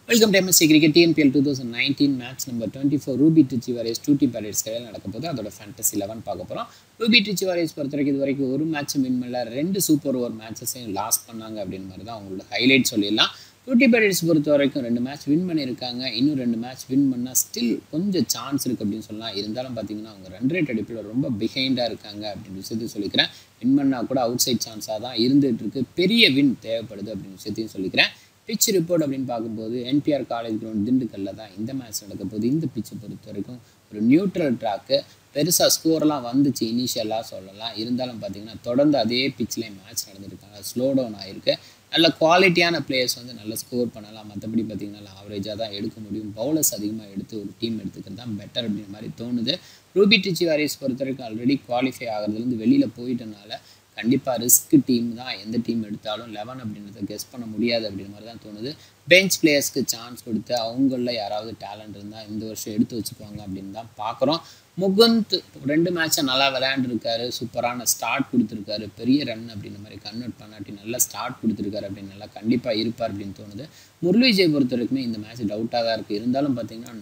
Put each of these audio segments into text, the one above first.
Welcome to MSC cricket TNPL 2019 match number 24 Ruby Trichy warriors 2 team பேரேட்ஸ் கையில் நடக்க போது அதோட ஃபேண்டசி 11 பார்க்க போகிறோம். ரூபி ட்ரிச்சி வாரியர்ஸ் பொறுத்த வரைக்கும் இது வரைக்கும் ஒரு மேட்ச் வின் பண்ணல, 2 சூப்பர் ஓவர் மேட்சஸையும் லாஸ் பண்ணாங்க அப்படின்னு மாதிரி தான் அவங்களோட ஹைலைட் சொல்லிடலாம். 2 டீம் பேரேட்ஸ் பொறுத்த வரைக்கும் 2 மேட்ச் வின் பண்ணியிருக்காங்க, இன்னும் 2 மேட்ச் வின் பண்ணால் ஸ்டில் கொஞ்சம் சான்ஸ் இருக்குது அப்படின்னு சொல்லலாம். இருந்தாலும் பார்த்தீங்கன்னா அவங்க ரன் ரேட் அடிப்பில் ரொம்ப பிஹைண்டாக இருக்காங்க அப்படின்னு விஷயத்தையும் சொல்லிக்கிறேன். வின் பண்ணால் கூட அவுட் சைட் சான்ஸாக தான் இருந்துகிட்டு இருக்கு, பெரிய வின் தேவைப்படுது அப்படின்னு விஷயத்தையும் சொல்லிக்கிறேன். பிச் ரிப்போர்ட் அப்படின்னு பார்க்கும்போது என்பிஆர் காலேஜ் கிரவுண்ட் திண்டுக்கல்ல தான் இந்த மேட்ச் நடக்க போகுது. இந்த பிச்சை பொறுத்த வரைக்கும் ஒரு நியூட்ரல் ட்ராக்கு, பெருசாக ஸ்கோர்லாம் வந்துச்சு இனிஷியலாக சொல்லலாம். இருந்தாலும் பார்த்தீங்கன்னா தொடர்ந்து அதே பிச்சில் மேட்ச் நடந்துருக்காங்க, ஸ்லோ டவுன் ஆகிருக்கு. நல்ல குவாலிட்டியான பிளேயர்ஸ் நல்ல ஸ்கோர் பண்ணலாம், மற்றபடி பார்த்தீங்கன்னா ஆவரேஜாக தான் எடுக்க முடியும். பவுலர்ஸ் அதிகமாக எடுத்து ஒரு டீம் எடுத்துக்கிறது தான் பெட்டர் அப்படின்ற மாதிரி தோணுது. ரூபி ட்ரிச்சி வாரியர்ஸ் பொறுத்த வரைக்கும் ஆல்ரெடி குவாலிஃபை ஆகிறதுலேருந்து வெளியில் போயிட்டனால கண்டிப்பாக ரிஸ்க் டீம் தான், எந்த டீம் எடுத்தாலும் 11 அப்படின்றத கெஸ் பண்ண முடியாது அப்படின்ற மாதிரி தான் தோணுது. பெஞ்ச் பிளேயர்ஸ்க்கு சான்ஸ் கொடுத்து அவங்களில் யாராவது டேலண்ட் இருந்தால் இந்த வருஷம் எடுத்து வச்சுக்குவாங்க அப்படின்னு தான் பார்க்குறோம். முகுந்த் 2 மேட்சை நல்லா விளையாண்டுருக்காரு, சூப்பரான ஸ்டார்ட் கொடுத்துருக்காரு, பெரிய ரன் அப்படின்ற மாதிரி கன்வெர்ட் பண்ணாட்டி நல்லா ஸ்டார்ட் கொடுத்துருக்காரு அப்படின்னு நல்லா கண்டிப்பாக இருப்பார் அப்படின்னு தோணுது. முரளி விஜய் பொறுத்த வரைக்குமே இந்த மேட்ச் டவுட்டாக தான் இருக்குது. இருந்தாலும் பார்த்தீங்கன்னா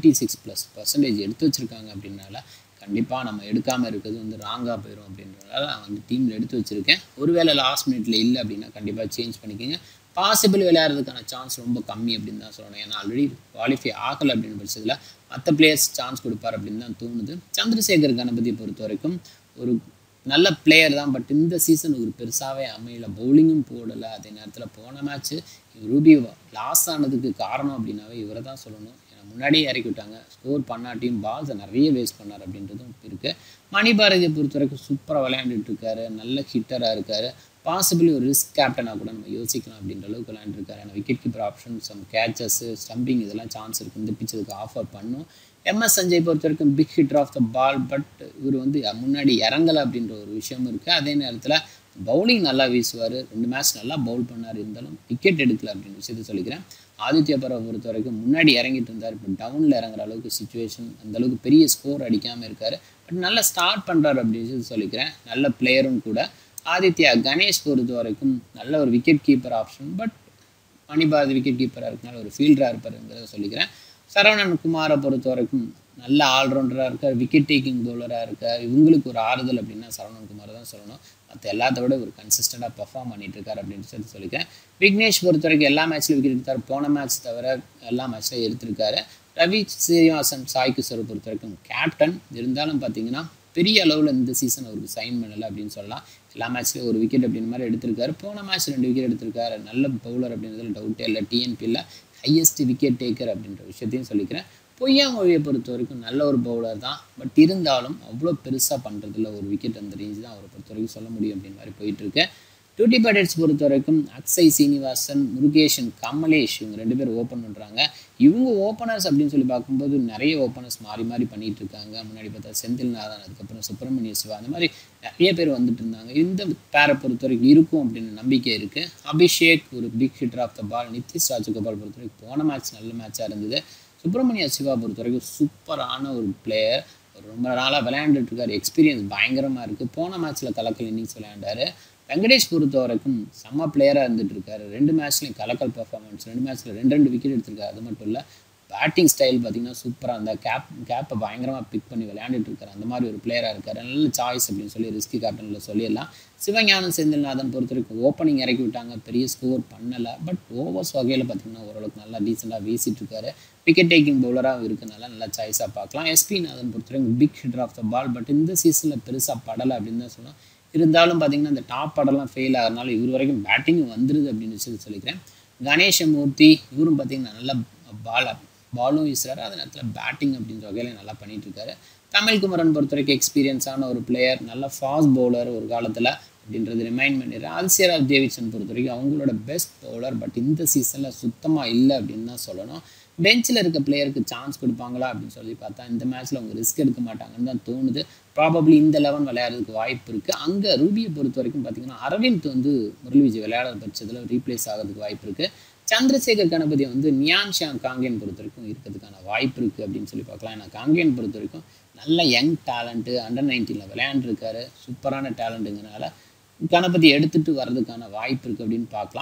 96+% எடுத்து வச்சுருக்காங்க அப்படின்னால கண்டிப்பாக நம்ம எடுக்காமல் இருக்கிறது ராங்காக போயிடும் அப்படின்றதால நான் டீமில் எடுத்து வச்சுருக்கேன். ஒருவேளை லாஸ்ட் மினிட்ல இல்லை அப்படின்னா கண்டிப்பாக சேஞ்ச் பண்ணிக்கோங்க. பாசிபிள் விளையாடுறதுக்கான சான்ஸ் ரொம்ப கம்மி அப்படின்னு தான் சொல்லணும். ஏன்னா ஆல்ரெடி குவாலிஃபை ஆகலை அப்படின்னு பட்சத்தில் மற்ற பிளேயர்ஸ் சான்ஸ் கொடுப்பார் அப்படின்னு தான் தோணுது. சந்திரசேகர் கணபதியை பொறுத்த வரைக்கும் ஒரு நல்ல பிளேயர் தான், பட் இந்த சீசன் ஒரு பெருசாகவே அமையலை, பவுலிங்கும் போடலை. அதே நேரத்தில் போன மேட்ச்சு ரூபி லாஸ் ஆனதுக்கு காரணம் அப்படின்னாவே இவரை தான் சொல்லணும். முன்னாடியே இறக்கி விட்டாங்க, ஸ்கோர் பண்ணாட்டியும் பால்ஸை நிறைய வேஸ்ட் பண்ணார் அப்படின்றதும் இருக்குது. மணிபாரதியை பொறுத்த வரைக்கும் சூப்பராக விளையாண்டுட்டு இருக்காரு, நல்ல ஹிட்டராக இருக்கார். பாசிபிளி ஒரு ரிஸ்க் கேப்டனாக கூட நம்ம யோசிக்கலாம் அப்படின்ற அளவுக்கு விளையாண்டுருக்காரு. ஏன்னா wicket keeper option, some catches, stumping இதெல்லாம் சான்ஸ் இருக்குது, இந்த பிச்சதுக்கு ஆஃபர் பண்ணும். எம்எஸ் சஞ்சய் பொறுத்த வரைக்கும் big hitter of the ball, but இவர் முன்னாடி இறங்கலை அப்படின்ற ஒரு விஷயம் இருக்குது. அதே நேரத்தில் பவுலிங் நல்லா வீசுவார், 2 மேட்ச் நல்லா பவுல் பண்ணார், இருந்தாலும் விக்கெட் எடுக்கல அப்படின்னு விஷயத்தை சொல்லிக்கிறேன். ஆதித்யா பரவை பொறுத்த வரைக்கும் முன்னாடி இறங்கிட்டு இருந்தார், இப்போ டவுனில் இறங்குற அளவுக்கு சுச்சுவேஷன், அந்தளவுக்கு பெரிய ஸ்கோர் அடிக்காமல் இருக்கார், பட் நல்லா ஸ்டார்ட் பண்ணுறாரு அப்படின்னு சொல்லிக்கிறேன். நல்ல பிளேயரும் கூட. ஆதித்யா கணேஷ் பொறுத்த வரைக்கும் நல்ல ஒரு wicket keeper option, but Manibharathi wicket கீப்பராக இருக்கனால ஒரு ஃபீல்டராக இருப்பாருங்கிறத சொல்லிக்கிறேன். சரவணன் குமாரை பொறுத்த வரைக்கும் நல்ல ஆல்ரவுண்டராக இருக்கார், விக்கெட் டேக்கிங் பவுலராக இருக்கார். இவங்களுக்கு ஒரு ஆறுதல் அப்படின்னா சரவணன் குமார் தான் சொல்லணும். மற்ற எல்லாத்த விட ஒரு கன்சிஸ்டண்டாக பர்ஃபார்ம் பண்ணிட்டு இருக்கார் அப்படின்னு சொல்லிக்கிறேன். விக்னேஷ் பொறுத்த வரைக்கும் எல்லா மேட்ச்லையும் விக்கெட் எடுத்தார், போன மேட்ச் தவிர எல்லா மேட்ச்லையும் எடுத்திருக்காரு. ரவி ஸ்ரீனிவாசன் சாய் கிஷோரை பொறுத்த வரைக்கும் கேப்டன், இருந்தாலும் பார்த்தீங்கன்னா பெரிய அளவில் இந்த சீசன் அவருக்கு சைன் பண்ணலை அப்படின்னு சொல்லலாம். எல்லா மேட்ச்லேயும் ஒரு விக்கெட் அப்படின்ற மாதிரி எடுத்திருக்காரு, போன மேட்ச் 2 விக்கெட் எடுத்திருக்காரு. நல்ல பவுலர் அப்படின்றதுல டவுட்டே இல்லை, டிஎன்பியில் ஹையஸ்ட் விக்கெட் டேக்கர் அப்படின்ற விஷயத்தையும் சொல்லிக்கிறேன். பொய்யாமொழியை பொறுத்த வரைக்கும் நல்ல ஒரு பவுலர் தான், பட் இருந்தாலும் அவ்வளோ பெருசாக பண்ணுறதில்ல, ஒரு விக்கெட் அந்த ரேஞ்சு தான் அவரை பொறுத்த வரைக்கும் சொல்ல முடியும் அப்படின்னு மாதிரி போயிட்டுருக்கு. 2 டீம் பேரேட்ஸ் பொறுத்த வரைக்கும் அக்ஷய் சீனிவாசன், முருகேஷன், கமலேஷ் இவங்க 2 பேர் ஓப்பன் பண்ணுறாங்க. இவங்க ஓப்பனர்ஸ் அப்படின்னு சொல்லி பார்க்கும்போது நிறைய ஓப்பனர்ஸ் மாறி மாறி பண்ணிகிட்டு இருக்காங்க. முன்னாடி பார்த்தா செந்தில்நாதன், அதுக்கப்புறம் சுப்பிரமணிய சிவா, அந்த மாதிரி நிறைய பேர் வந்துட்டு இருந்தாங்க. இந்த பேரை பொறுத்த வரைக்கும் இருக்கும் அப்படின்னு நம்பிக்கை இருக்குது. அபிஷேக் ஒரு big hitter of the ball, Nitish Rajagopal பொறுத்த வரைக்கும் போன மேட்ச் நல்ல மேட்சாக இருந்தது. சுப்பிரமணிய சிவா பொறுத்த வரைக்கும் சூப்பரான ஒரு பிளேயர், ரொம்ப நாளாக விளையாண்டுட்டு இருக்காரு, எக்ஸ்பீரியன்ஸ் பயங்கரமாக இருக்குது. போன மேட்ச்சில் கலக்கல் இன்னிங்ஸ் விளையாண்டார். வெங்கடேஷ் பொறுத்த வரைக்கும் செம்ம பிளேயராக இருந்துட்டு இருக்காரு, 2 மேட்ச்லையும் கலக்கல் பர்ஃபார்மன்ஸ், 2 மேட்ச்சில் 2 விக்கெட் எடுத்திருக்காரு. அது மட்டும் இல்லை, பேட்டிங் ஸ்டைல் பார்த்தீங்கன்னா சூப்பராக, அந்த கேப்பை பயங்கரமாக பிக் பண்ணி விளையாண்டுட்டு இருக்காரு. அந்த மாதிரி ஒரு பிளேயராக இருக்கார், நல்ல சாய்ஸ் அப்படின்னு சொல்லி ரிஸ்கி கேப்டனில் சொல்லிடலாம். சிவஞானம் செந்தில்நாதன் பொறுத்த வரைக்கும் ஓப்பனிங் இறக்கி விட்டாங்க, பெரிய ஸ்கோர் பண்ணலை, பட் ஓவர்ஸ் வகையில் பார்த்தீங்கன்னா ஓரளவுக்கு நல்லா டீசெண்டாக வீசிட்டு இருக்காரு. விக்கெட் டேக்கிங் பவுலராக இருக்கனால நல்லா சாய்ஸாக பார்க்கலாம். எஸ்பி நாதன் பொறுத்த வரைக்கும் big hitter of the ball, but இந்த சீசனில் பெருசாக படலை அப்படின்னு தான் சொல்லலாம். இருந்தாலும் பார்த்தீங்கன்னா இந்த டாப் படம்லாம் ஃபெயில் ஆகிறதுனால இவர் வரைக்கும் பேட்டிங் வந்துடுது அப்படின்னு சொல்லிக்கிறேன். கணேசமூர்த்தி இவரும் பார்த்தீங்கன்னா நல்ல பாலும் வீசுறாரு, அதே நேரத்தில் பேட்டிங் அப்படின்ற வகையில் நல்லா பண்ணிட்டு இருக்காரு. தமிழ்குமரன் பொறுத்த வரைக்கும் எக்ஸ்பீரியன்ஸான ஒரு பிளேயர், நல்ல ஃபாஸ்ட் பவுலர் ஒரு காலத்தில் அப்படின்றது ரிமைண்ட் பண்ணிடுறேன். ஆதித்யராஜ் டேவிட்சன் பொறுத்த வரைக்கும் அவங்களோட பெஸ்ட் பவுலர், பட் இந்த சீசனில் சுத்தமாக இல்லை அப்படின்னு தான் சொல்லணும். பெஞ்சில் இருக்க பிளேயருக்கு சான்ஸ் கொடுப்பாங்களா அப்படின்னு சொல்லி பார்த்தா இந்த மேட்ச்சில் அவங்க ரிஸ்க் எடுக்க மாட்டாங்கன்னு தான் தோணுது. ப்ராபப்ளி இந்த 11 விளையாடுறதுக்கு வாய்ப்பு இருக்குது. அங்கே ரூபியை பொறுத்த வரைக்கும் பார்த்தீங்கன்னா அரவிந்த் முரளி விஜய் விளையாடுற பட்சத்தில் ரீப்ளேஸ் ஆகிறதுக்கு வாய்ப்பு இருக்குது. சந்திரசேகர் கணபதி நியான் ஷியாங் காங்கேயன் பொறுத்த வரைக்கும் இருக்கிறதுக்கான வாய்ப்பு இருக்குது அப்படின்னு சொல்லி பார்க்கலாம். ஏன்னா காங்கேயன் பொறுத்த வரைக்கும் நல்ல யங் டேலண்ட்டு, அண்டர் 19 விளையாண்டுருக்காரு, சூப்பரான டேலண்ட்டுங்கிறனால கணபதி எடுத்துகிட்டு வர்றதுக்கான வாய்ப்பு இருக்குது அப்படின்னு பார்க்கலாம்.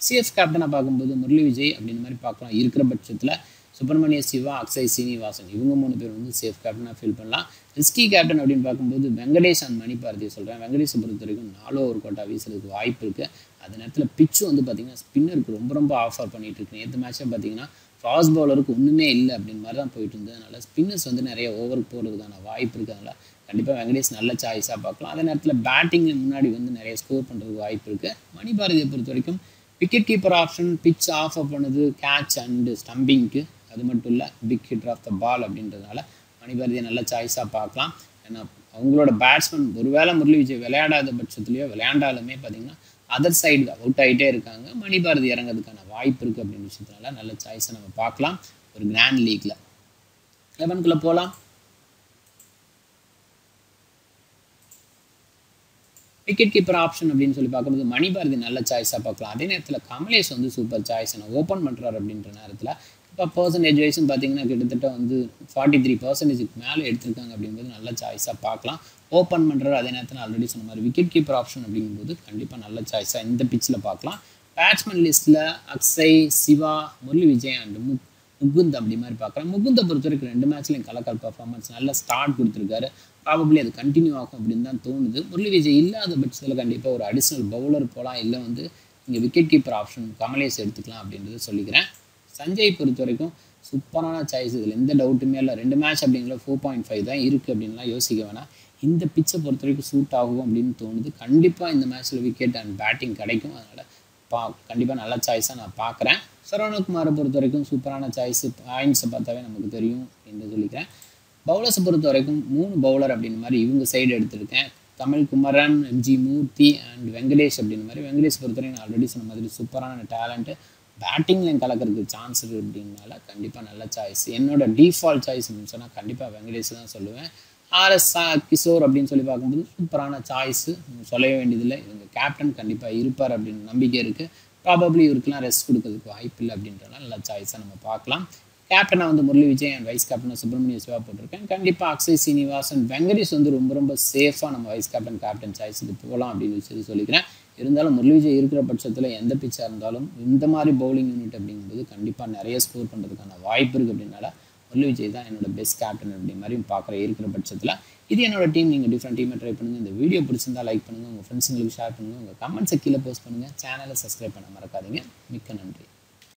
சிஎஃப் கேப்டனாக பார்க்கும்போது முரளி விஜய் அப்படின்ற மாதிரி பார்க்கலாம். இருக்கிற பட்சத்தில் சுப்பிரமணிய சிவா, அக்ஷய் சீனிவாசன் இவங்க 3 பேர் வந்து சேஃப் கேப்டனாக ஃபீல் பண்ணலாம். ரிஸ்கி கேப்டன் அப்படின்னு பார்க்கும்போது வெங்கடேஷ் அண்ட் மணிபாரதியை சொல்கிறேன். வெங்கடேஷை பொறுத்த வரைக்கும் 4 ஓவர் கோட்டா வீசுறதுக்கு வாய்ப்பு இருக்குது. அந்த நேரத்தில் பிச்சு வந்து பார்த்திங்கன்னா ஸ்பின்னருக்கு ரொம்ப ஆஃபர் பண்ணிகிட்டு இருக்கு. நேற்று மேட்சை பார்த்திங்கன்னா ஃபாஸ்ட் பவுலருக்கு ஒன்றுமே இல்லை அப்படின்னு மாதிரி தான் போயிட்டு இருந்தது. அதனால் ஸ்பின்னர்ஸ் வந்து நிறைய ஓவருக்கு போகிறதுக்கான வாய்ப்பு இருக்குது. அதனால் கண்டிப்பாக வெங்கடேஷ் நல்ல சாய்ஸாக பார்க்கலாம். அதே நேரத்தில் பேட்டிங்கில் முன்னாடி வந்து நிறைய ஸ்கோர் பண்ணுறதுக்கு வாய்ப்பு இருக்குது. மணிபாரதியை பொறுத்த வரைக்கும் wicket keeper option, pitch offer பண்ணுது, கேட்ச் அண்டு ஸ்டம்பிங்க்கு, அது மட்டும் இல்லை big hitter of the ball அப்படின்றதுனால மணிபாரதியை நல்ல சாய்ஸாக பார்க்கலாம். ஏன்னா அவங்களோட பேட்ஸ்மேன் ஒருவேளை முரளி விஜய் விளையாடாத பட்சத்துலையோ விளையாண்டாலுமே பார்த்திங்கன்னா அதர் சைடு அவுட் ஆகிட்டே இருக்காங்க. மணிபாரதி இறங்கிறதுக்கான வாய்ப்பு இருக்குது அப்படின்னு விஷயத்தினால நல்ல சாய்ஸை நம்ம பார்க்கலாம் ஒரு கிராண்ட் லீக்கில். 11க்குள்ளே போகலாம். விக்கெட் கீப்பர் ஆப்ஷன் அப்படின்னு சொல்லி பார்க்கும்போது மணிபாரதி நல்ல சாய்ஸாக பார்க்கலாம். அதே நேரத்தில் கமலேஷ் வந்து சூப்பர் சாய்ஸ். நான் ஓப்பன் பண்ணுறாரு அப்படின்ற நேரத்தில் இப்போ பர்சன்டேஜ் வைஸும் பார்த்தீங்கன்னா கிட்டத்தட்ட வந்து 43% மேலே எடுத்திருக்காங்க அப்படிங்கும்போது நல்ல சாய்ஸாக பார்க்கலாம். ஓப்பன் பண்ணுறாரு. அதே நேரத்தில் ஆல்ரெடி சொன்ன மாதிரி விக்கெட் கீப்பர் ஆப்ஷன் அப்படிங்கும்போது கண்டிப்பாக நல்ல சாய்ஸாக இந்த பிச்சில் பார்க்கலாம். பேட்ஸ்மேன் லிஸ்ட்டில் அக்ஷய், சிவா, முரளி விஜய் அண்ட் முகுந்த் அப்படி மாதிரி பார்க்குறேன். முகுந்தை பொறுத்த வரைக்கும் 2 மேட்ச்லையும் கலக்கல் பர்ஃபார்மன்ஸ் நல்ல ஸ்டார்ட் கொடுத்துருக்காரு. ப்ராபப்ளி அது கண்டினியூ ஆகும் அப்படின்னு தான் தோணுது. முரளி விஜய் இல்லாத பட்சத்தில் கண்டிப்பாக ஒரு அடிஷ்னல் பவுலர் போகலாம், இல்லை வந்து இங்கே விக்கெட் கீப்பர் ஆப்ஷன் கமலேஷ் எடுத்துக்கலாம் அப்படின்றது சொல்லிக்கிறேன். சஞ்சய் பொறுத்த வரைக்கும் சூப்பரான சாய்ஸ், இதில் எந்த டவுட்டுமே இல்லை. 2 மேட்ச் அப்படிங்கிற 4.5 தான் இருக்குது அப்படின்லாம் யோசிக்க வேணாம். இந்த பிச்சை பொறுத்த வரைக்கும் சூட் ஆகும் அப்படின்னு தோணுது. கண்டிப்பாக இந்த மேட்ச்சில் விக்கெட் அண்ட் பேட்டிங் கிடைக்கும். அதனால் கண்டிப்பாக நல்ல சாய்ஸாக நான் பார்க்குறேன். சரவணகுமாரை பொறுத்த வரைக்கும் சூப்பரான சாய்ஸு, பாயிண்ட்ஸை பார்த்தாவே நமக்கு தெரியும் என்று சொல்லிக்கிறேன். பவுலர்ஸை பொறுத்த வரைக்கும் 3 பவுலர் அப்படின்ற மாதிரி இவங்க சைடு எடுத்திருக்கேன். தமிழ் குமரன், எம்ஜி மூர்த்தி அண்ட் வெங்கடேஷ் அப்படின்ற மாதிரி. வெங்கடேஷ் பொறுத்த வரைக்கும் நான் ஆல்ரெடி சொன்ன மாதிரி சூப்பரான டேலண்ட்டு, பேட்டிங்கில் கலக்கிறதுக்கு சான்ஸ் இருக்குது அப்படின்னால கண்டிப்பாக நல்ல சாய்ஸ். என்னோட டிஃபால்ட் சாய்ஸ் அப்படின்னு சொன்னால் கண்டிப்பாக வெங்கடேஷ் தான் சொல்லுவேன். ஆர்எஸ் கிஷோர் அப்படின்னு சொல்லி பார்க்கும்போது சூப்பரான சாய்ஸு, சொல்லவே வேண்டியதில்லை. இவங்க கேப்டன் கண்டிப்பாக இருப்பார் அப்படின்னு நம்பிக்கை இருக்குது. ப்ராபப்ளி இவருக்குலாம் ரெஸ்ட் கொடுக்கறதுக்கு வாய்ப்பு இல்லை அப்படின்றனால நல்ல சாய்ஸாக நம்ம பார்க்கலாம். கேப்டனாக வந்து முரளி விஜய் அண்ட் வைஸ் கேப்டனாக சுப்பிரமணிய சிவா போட்டிருக்கேன். கண்டிப்பாக அக்ஷய் சீனிவாசன், வெங்கடேஷ் வந்து ரொம்ப சேஃபாக நம்ம வைஸ் கேப்டன் சாய்ஸுக்கு போகலாம் அப்படின்னு சொல்லிக்கிறேன். இருந்தாலும் முரளி விஜய் இருக்கிற பட்சத்தில் எந்த பிச்சாக இருந்தாலும் இந்த மாதிரி பவுலிங் யூனிட் அப்படிங்கும்போது கண்டிப்பாக நிறைய ஸ்கோர் பண்ணுறதுக்கான வாய்ப்பு இருக்குது. அப்படின்னால முரளி விஜய் தான் என்னோட பெஸ்ட் கேப்டன் அப்படி மாதிரி இருக்கிற பட்சத்தில் இது என்னோட டீம். நீங்கள் டிஃப்ரெண்ட் டீமை ட்ரை பண்ணுங்கள். இந்த வீடியோ பிடிச்சிருந்தால் லைக் பண்ணுங்கள், உங்கள் ஃப்ரெண்ட்ஸுங்களுக்கு ஷேர் பண்ணுங்கள், உங்கள் கமெண்ட்ஸை கீழே போஸ்ட் பண்ணுங்கள், சேனலை சப்ஸ்கிரைப் பண்ண மறக்காதீங்க. மிக்க நன்றி.